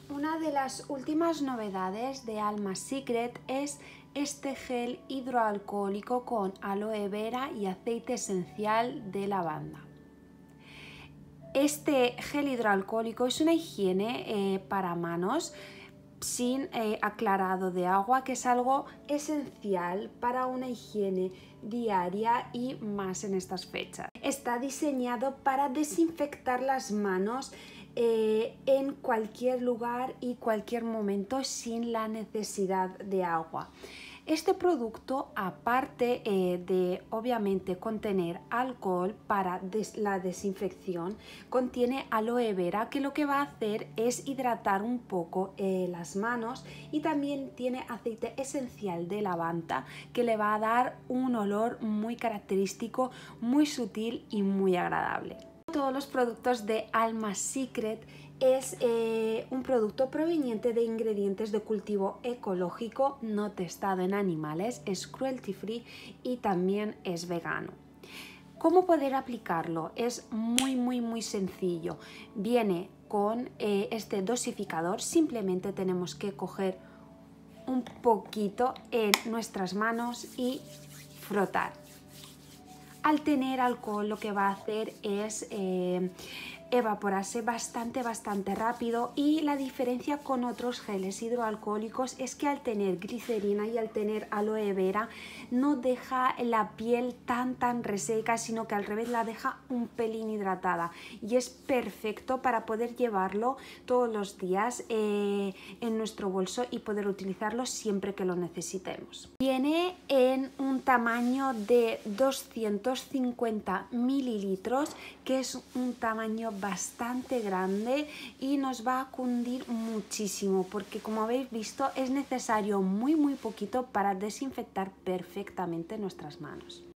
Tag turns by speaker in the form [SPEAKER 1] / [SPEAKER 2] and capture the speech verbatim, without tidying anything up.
[SPEAKER 1] Una de las últimas novedades de Alma Secret es este gel hidroalcohólico con aloe vera y aceite esencial de lavanda. Este gel hidroalcohólico es una higiene eh, para manos sin eh, aclarado de agua, que es algo esencial para una higiene diaria y más en estas fechas. Está diseñado para desinfectar las manos eh, en cualquier lugar y cualquier momento sin la necesidad de agua. Este producto, aparte eh, de obviamente contener alcohol para des la desinfección, contiene aloe vera, que lo que va a hacer es hidratar un poco eh, las manos, y también tiene aceite esencial de lavanda, que le va a dar un olor muy característico, muy sutil y muy agradable. Todos los productos de Alma Secret es eh, un producto proveniente de ingredientes de cultivo ecológico, no testado en animales, es cruelty free y también es vegano. ¿Cómo poder aplicarlo? Es muy muy muy sencillo. Viene con eh, este dosificador, simplemente tenemos que coger un poquito en nuestras manos y frotar. Al tener alcohol, lo que va a hacer es eh, evaporarse bastante bastante rápido, y la diferencia con otros geles hidroalcohólicos es que al tener glicerina y al tener aloe vera no deja la piel tan tan reseca, sino que al revés la deja un pelín hidratada, y es perfecto para poder llevarlo todos los días eh, en nuestro bolso y poder utilizarlo siempre que lo necesitemos. Viene en un tamaño de doscientos cincuenta mililitros, que es un tamaño bastante grande y nos va a cundir muchísimo, porque como habéis visto es necesario muy muy poquito para desinfectar perfectamente nuestras manos.